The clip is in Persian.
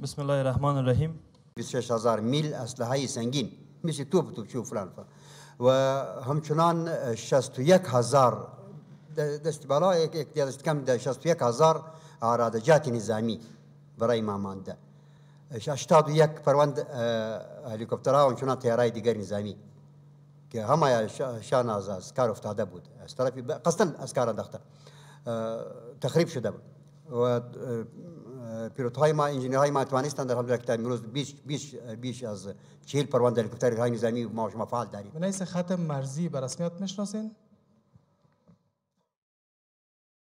بسم الله الرحمن الرحیم. 26000 میل اسلحه سنگین مثل توپ و فلان و همچنان 61000 دست بالا یک دست کم 61000 عراضات نظامی برای ما مانده. 81 پرواند هلیکوپترها و همچنان طیارهای دیگر نظامی که همه شان از اسکار افتاده بود، از طرف قصدا اسکار انداخته تخریب شده بود و پیلوت‌های ما انجینیرهای ما توانستند در حال که امروز بیش از 40 پرواند هلیکوپترهای نظامی ما شما فعال داریم. بنیس ختم مرزی به رسمیت میشناسین؟